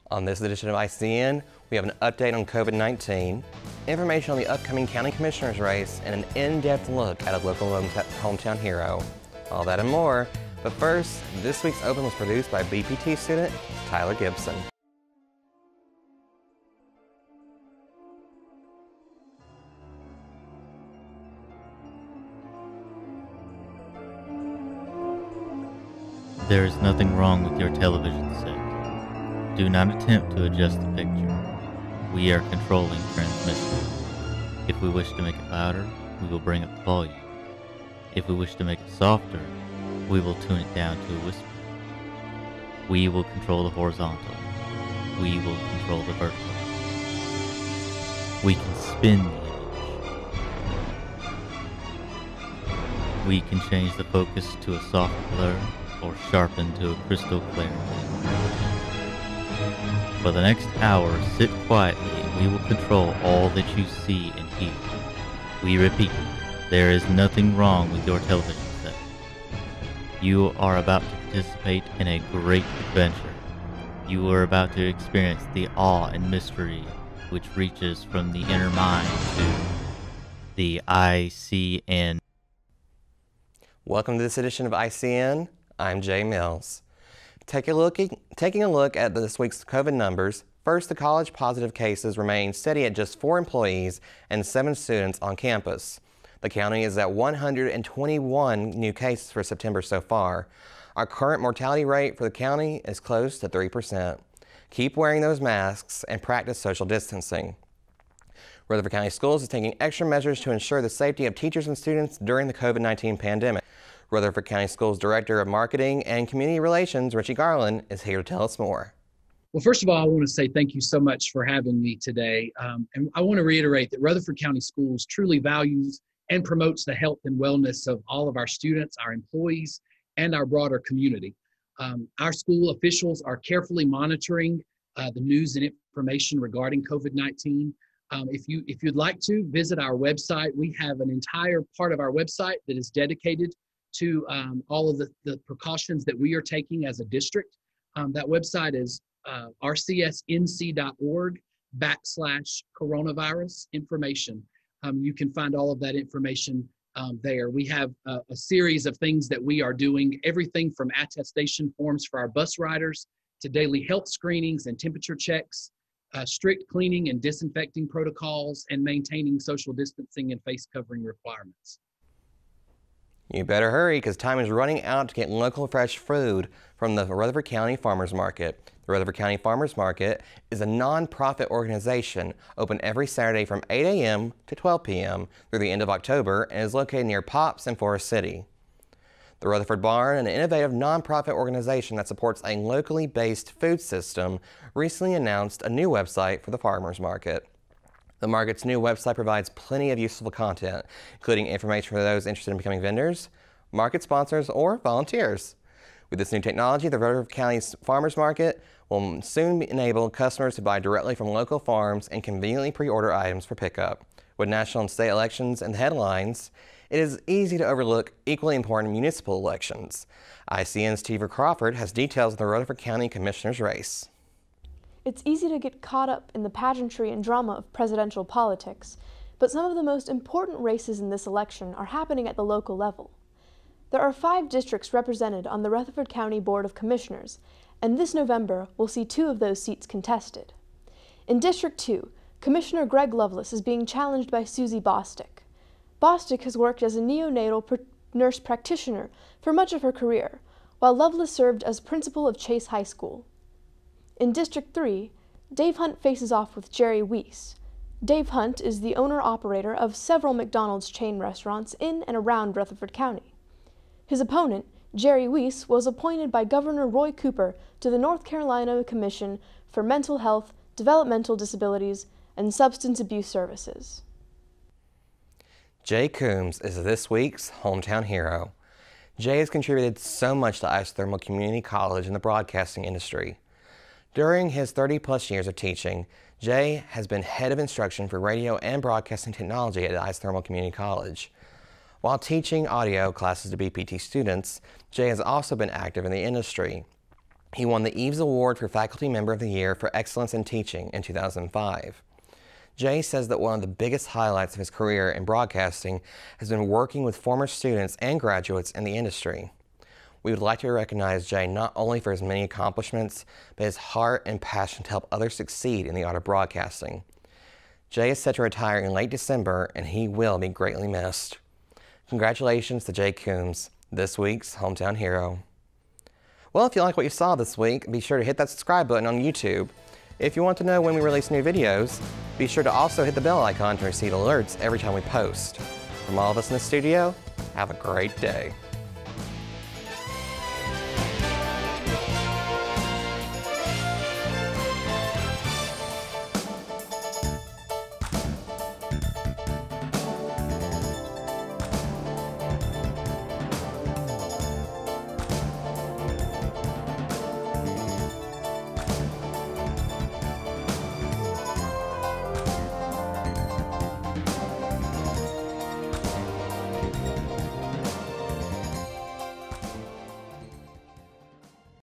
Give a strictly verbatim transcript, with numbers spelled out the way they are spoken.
On this edition of I C N, we have an update on COVID nineteen, information on the upcoming county commissioner's race, and an in-depth look at a local hometown hero. All that and more. But first, this week's Open was produced by B P T student Tyler Gibson. There is nothing wrong with your television set. Do not attempt to adjust the picture. We are controlling transmission. If we wish to make it louder, we will bring up the volume. If we wish to make it softer, we will tune it down to a whisper. We will control the horizontal. We will control the vertical. We can spin the image. We can change the focus to a soft blur or sharpen to a crystal clarity. For the next hour, sit quietly and we will control all that you see and hear. We repeat, there is nothing wrong with your television set. You are about to participate in a great adventure. You are about to experience the awe and mystery which reaches from the inner mind to the I C N. Welcome to this edition of I C N. I'm Jay Mills. Take a look, taking a look at this week's COVID numbers, first, the college positive cases remain steady at just four employees and seven students on campus. The county is at one hundred twenty-one new cases for September so far. Our current mortality rate for the county is close to three percent. Keep wearing those masks and practice social distancing. Rutherford County Schools is taking extra measures to ensure the safety of teachers and students during the COVID nineteen pandemic. Rutherford County Schools Director of Marketing and Community Relations, Richie Garland, is here to tell us more. Well, first of all, I want to say thank you so much for having me today. Um, and I want to reiterate that Rutherford County Schools truly values and promotes the health and wellness of all of our students, our employees, and our broader community. Um, our school officials are carefully monitoring uh, the news and information regarding COVID nineteen. Um, if, you, if you'd like to visit our website, we have an entire part of our website that is dedicated to um, all of the, the precautions that we are taking as a district. Um, that website is uh, r c s n c dot org backslash coronavirus information. Um, you can find all of that information um, there. We have a, a series of things that we are doing, everything from attestation forms for our bus riders to daily health screenings and temperature checks, uh, strict cleaning and disinfecting protocols, and maintaining social distancing and face covering requirements. You better hurry because time is running out to get local fresh food from the Rutherford County Farmers Market. The Rutherford County Farmers Market is a non-profit organization open every Saturday from eight A M to twelve P M through the end of October and is located near Pops in Forest City. The Rutherford Barn, an innovative non-profit organization that supports a locally based food system, recently announced a new website for the farmers market. The market's new website provides plenty of useful content, including information for those interested in becoming vendors, market sponsors, or volunteers. With this new technology, the Rutherford County Farmers Market will soon enable customers to buy directly from local farms and conveniently pre-order items for pickup. With national and state elections in the headlines, it is easy to overlook equally important municipal elections. I C N's Teaver Crawford has details of the Rutherford County Commissioner's race. It's easy to get caught up in the pageantry and drama of presidential politics, but some of the most important races in this election are happening at the local level. There are five districts represented on the Rutherford County Board of Commissioners, and this November we'll see two of those seats contested. In District two, Commissioner Greg Lovelace is being challenged by Susie Bostick. Bostick has worked as a neonatal pr- nurse practitioner for much of her career, while Lovelace served as principal of Chase High School. In District three, Dave Hunt faces off with Jerry Weiss. Dave Hunt is the owner-operator of several McDonald's chain restaurants in and around Rutherford County. His opponent, Jerry Weiss, was appointed by Governor Roy Cooper to the North Carolina Commission for Mental Health, Developmental Disabilities, and Substance Abuse Services. Jay Coombs is this week's hometown hero. Jay has contributed so much to Isothermal Community College in the broadcasting industry. During his thirty plus years of teaching, Jay has been head of instruction for radio and broadcasting technology at Isothermal Community College. While teaching audio classes to B P T students, Jay has also been active in the industry. He won the Eves Award for Faculty Member of the Year for Excellence in Teaching in two thousand five. Jay says that one of the biggest highlights of his career in broadcasting has been working with former students and graduates in the industry. We would like to recognize Jay not only for his many accomplishments, but his heart and passion to help others succeed in the art of broadcasting. Jay is set to retire in late December, and he will be greatly missed. Congratulations to Jay Coombs, this week's Hometown Hero. Well, if you like what you saw this week, be sure to hit that subscribe button on YouTube. If you want to know when we release new videos, be sure to also hit the bell icon to receive alerts every time we post. From all of us in the studio, have a great day.